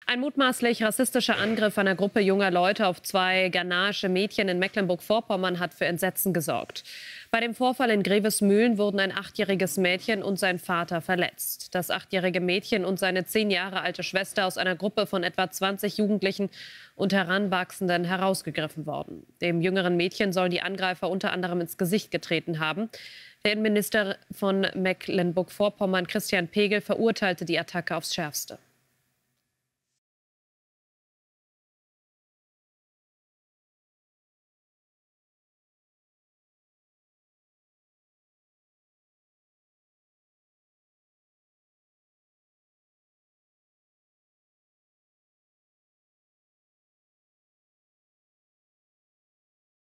Ein mutmaßlich rassistischer Angriff einer Gruppe junger Leute auf zwei ghanaische Mädchen in Mecklenburg-Vorpommern hat für Entsetzen gesorgt. Bei dem Vorfall in Grevesmühlen wurden ein 8-jähriges Mädchen und sein Vater verletzt. Das 8-jährige Mädchen und seine 10 Jahre alte Schwester aus einer Gruppe von etwa 20 Jugendlichen und Heranwachsenden herausgegriffen worden. Dem jüngeren Mädchen sollen die Angreifer unter anderem ins Gesicht getreten haben. Der Innenminister von Mecklenburg-Vorpommern, Christian Pegel, verurteilte die Attacke aufs Schärfste.